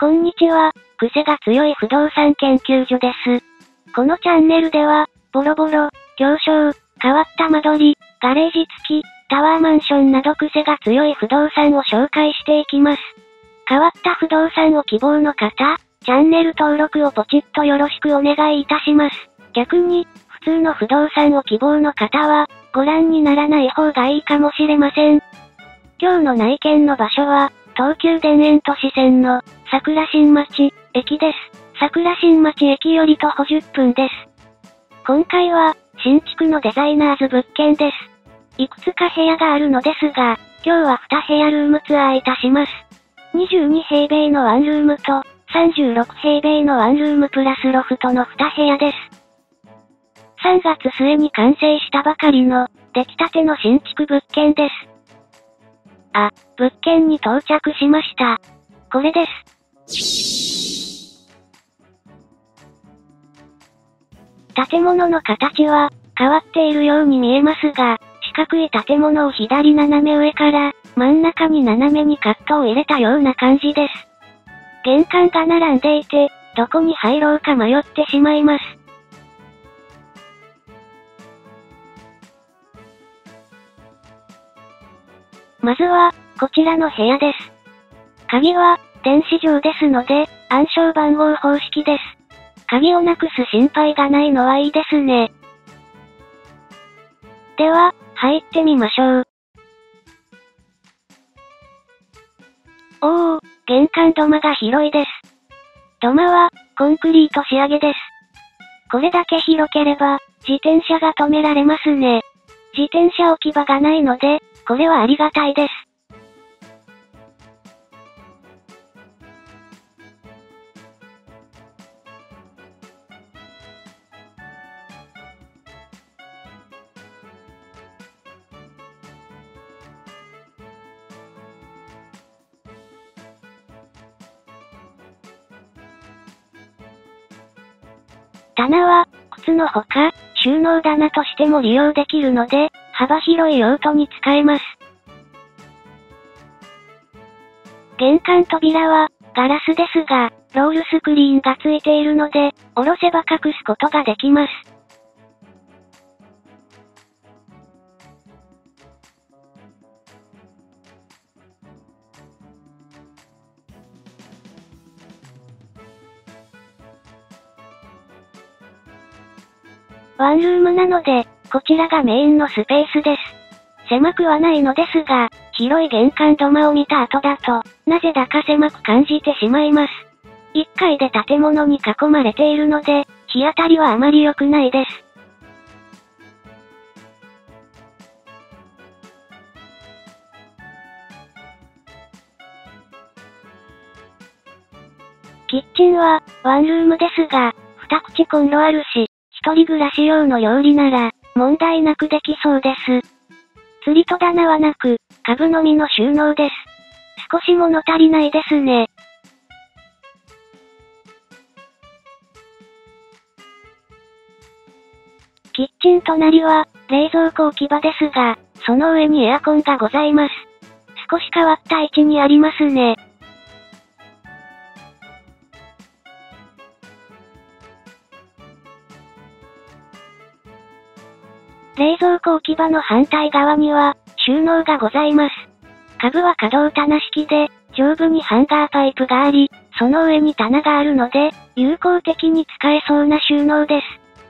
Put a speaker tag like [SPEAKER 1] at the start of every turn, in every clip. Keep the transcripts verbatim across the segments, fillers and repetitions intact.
[SPEAKER 1] こんにちは、癖が強い不動産研究所です。このチャンネルでは、ボロボロ、狭小、変わった間取り、ガレージ付き、タワーマンションなど癖が強い不動産を紹介していきます。変わった不動産を希望の方、チャンネル登録をポチッとよろしくお願いいたします。逆に、普通の不動産を希望の方は、ご覧にならない方がいいかもしれません。今日の内見の場所は、東急田園都市線の桜新町駅です。桜新町駅より徒歩じゅっぷんです。今回は、新築のデザイナーズ物件です。いくつか部屋があるのですが、今日はに部屋ルームツアーいたします。にじゅうにへいべいのワンルームと、さんじゅうろくへいべいのワンルームプラスロフトのに部屋です。さんがつ末に完成したばかりの、出来たての新築物件です。あ、物件に到着しました。これです。建物の形は、変わっているように見えますが、四角い建物を左斜め上から、真ん中に斜めにカットを入れたような感じです。玄関が並んでいて、どこに入ろうか迷ってしまいます。まずは、こちらの部屋です。鍵は、電子錠ですので、暗証番号方式です。鍵をなくす心配がないのはいいですね。では、入ってみましょう。おー、玄関土間が広いです。土間は、コンクリート仕上げです。これだけ広ければ、自転車が止められますね。自転車置き場がないので、これはありがたいです。棚は、靴のほか、収納棚としても利用できるので、幅広い用途に使えます。玄関扉は、ガラスですが、ロールスクリーンがついているので、下ろせば隠すことができます。ワンルームなので、こちらがメインのスペースです。狭くはないのですが、広い玄関土間を見た後だと、なぜだか狭く感じてしまいます。いっかいで建物に囲まれているので、日当たりはあまり良くないです。キッチンは、ワンルームですが、二口コンロあるし、一人暮らし用の料理なら、問題なくできそうです。釣り戸棚はなく、株のみの収納です。少し物足りないですね。キッチン隣は、冷蔵庫置き場ですが、その上にエアコンがございます。少し変わった位置にありますね。冷蔵庫置き場の反対側には、収納がございます。株は可動棚式で、上部にハンガーパイプがあり、その上に棚があるので、有効的に使えそうな収納です。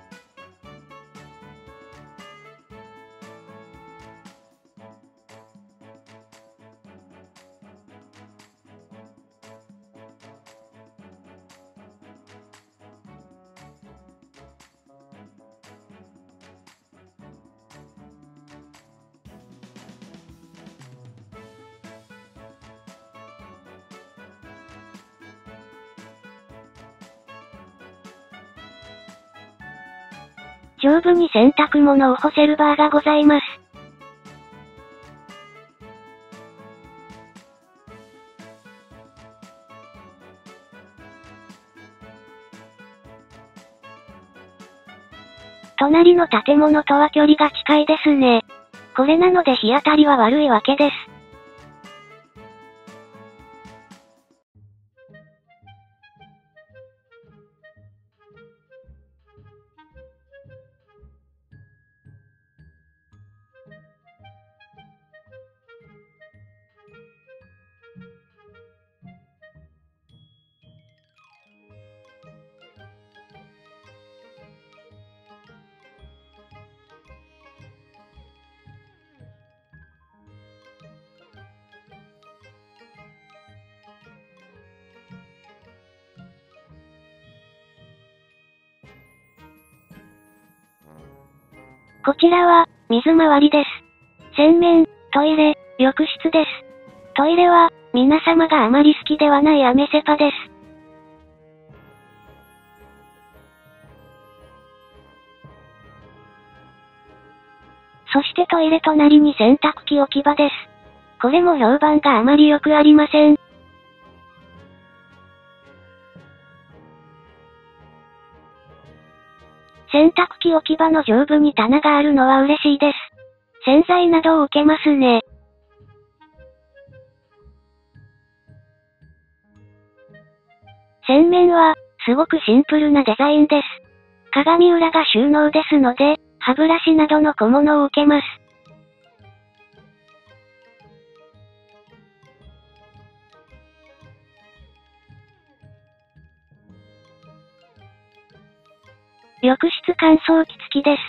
[SPEAKER 1] 上部に洗濯物を干せるバーがございます。隣の建物とは距離が近いですね。これなので日当たりは悪いわけです。 こちらは、水回りです。洗面、トイレ、浴室です。トイレは、皆様があまり好きではないアメセパです。そしてトイレ隣に洗濯機置き場です。これも評判があまり良くありません。洗濯機置き場の上部に棚があるのは嬉しいです。洗剤などを置けますね。洗面は、すごくシンプルなデザインです。鏡裏が収納ですので、歯ブラシなどの小物を置けます。浴室乾燥機付きです。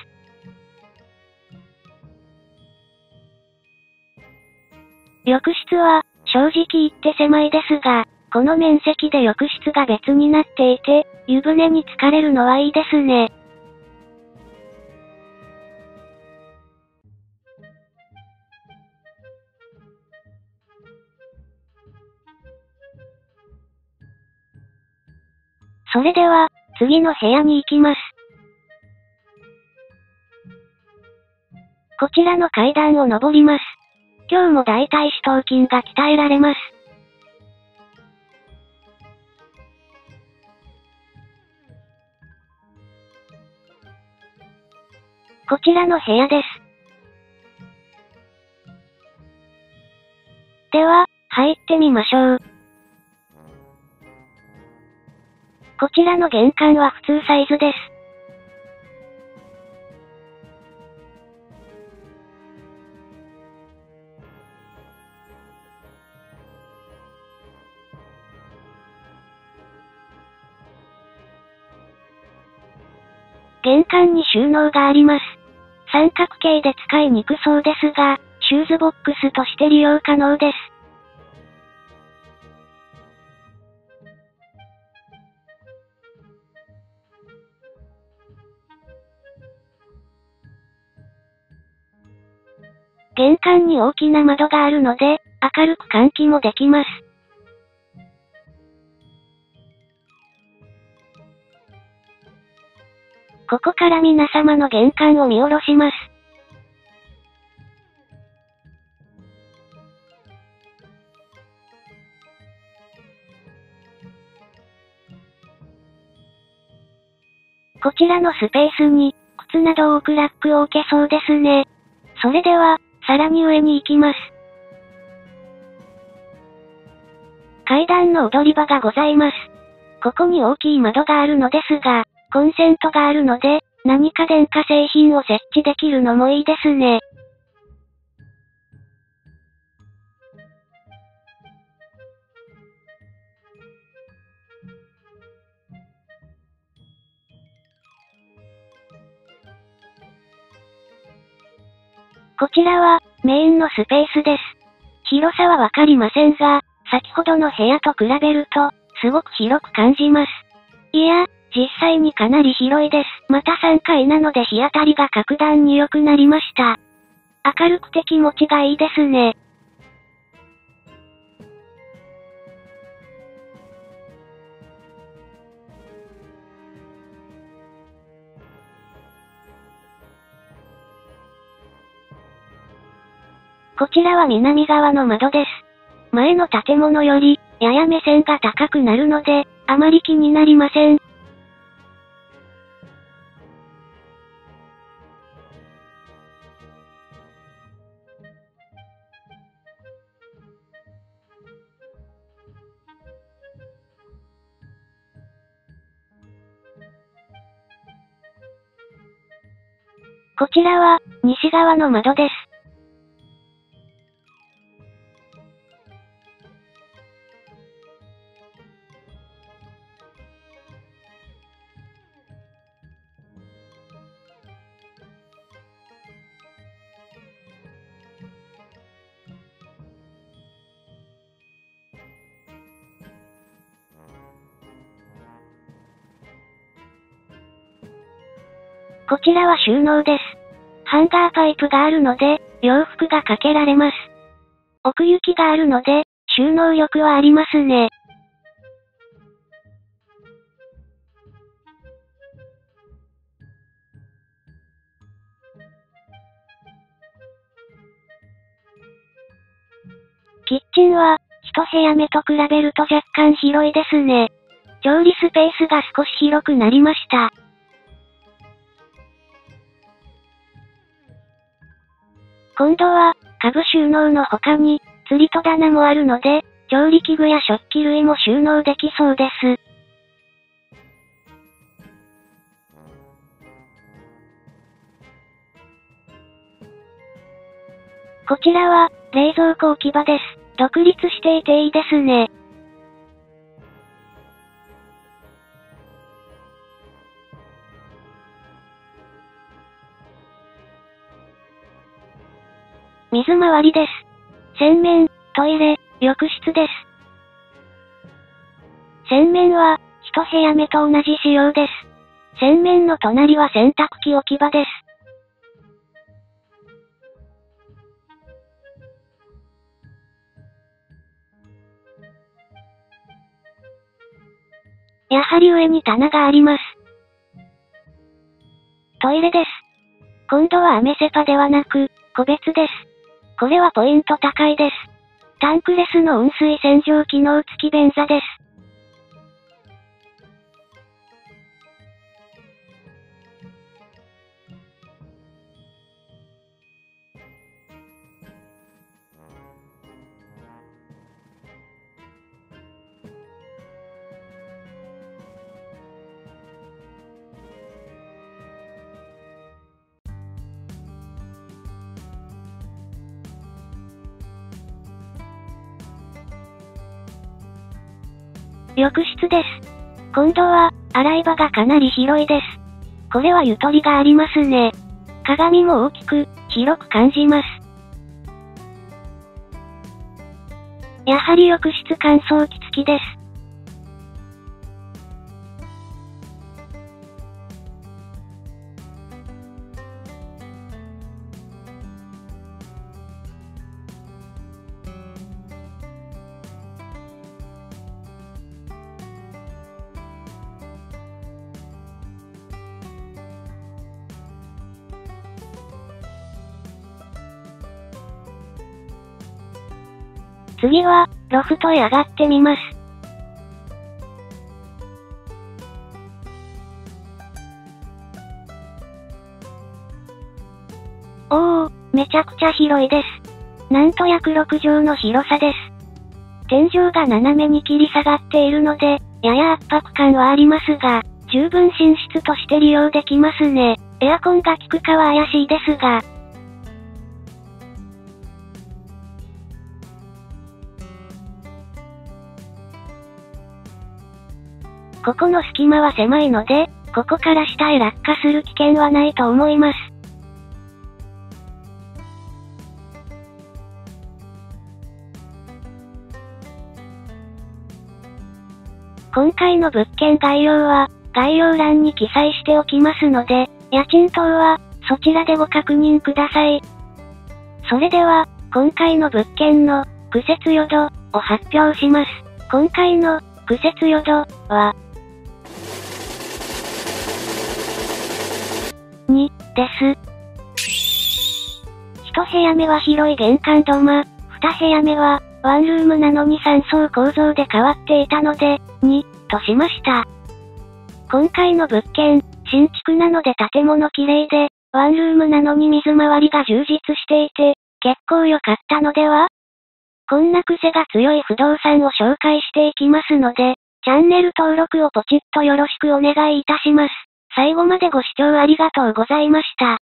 [SPEAKER 1] 浴室は、正直言って狭いですが、この面積で浴室が別になっていて、湯船に浸かれるのはいいですね。それでは、次の部屋に行きます。こちらの階段を登ります。今日も大腿四頭筋が鍛えられます。こちらの部屋です。では、入ってみましょう。こちらの玄関は普通サイズです。玄関に収納があります。三角形で使いにくそうですが、シューズボックスとして利用可能です。玄関に大きな窓があるので、明るく換気もできます。ここから皆様の玄関を見下ろします。こちらのスペースに、靴などを置くラックを置けそうですね。それでは、さらに上に行きます。階段の踊り場がございます。ここに大きい窓があるのですが、コンセントがあるので、何か電化製品を設置できるのもいいですね。こちらは、メインのスペースです。広さはわかりませんが、先ほどの部屋と比べると、すごく広く感じます。いや、実際にかなり広いです。またさんがいなので日当たりが格段に良くなりました。明るくて気持ちがいいですね。こちらは南側の窓です。前の建物より、やや目線が高くなるので、あまり気になりません。こちらは、西側の窓です。こちらは収納です。 ハンガーパイプがあるので、洋服がかけられます。奥行きがあるので、収納力はありますね。キッチンは、一部屋目と比べると若干広いですね。調理スペースが少し広くなりました。今度は、家具収納の他に、釣り戸棚もあるので、調理器具や食器類も収納できそうです。こちらは、冷蔵庫置き場です。独立していていいですね。水回りです。洗面、トイレ、浴室です。洗面は、一部屋目と同じ仕様です。洗面の隣は洗濯機置き場です。やはり上に棚があります。トイレです。今度はアメセパではなく、個別です。これはポイント高いです。タンクレスの温水洗浄機能付き便座です。浴室です。今度は、洗い場がかなり広いです。これはゆとりがありますね。鏡も大きく、広く感じます。やはり浴室乾燥機付きです。次は、ロフトへ上がってみます。おー、めちゃくちゃ広いです。なんと約ろくじょうの広さです。天井が斜めに切り下がっているので、やや圧迫感はありますが、十分寝室として利用できますね。エアコンが効くかは怪しいですが、ここの隙間は狭いので、ここから下へ落下する危険はないと思います。今回の物件概要は、概要欄に記載しておきますので、家賃等は、そちらでご確認ください。それでは、今回の物件の、区設予度、を発表します。今回の、区設予度、は、に、です。一部屋目は広い玄関土間、二部屋目は、ワンルームなのに三層構造で変わっていたので、に、としました。今回の物件、新築なので建物綺麗で、ワンルームなのに水回りが充実していて、結構良かったのでは？こんな癖が強い不動産を紹介していきますので、チャンネル登録をポチッとよろしくお願いいたします。最後までご視聴ありがとうございました。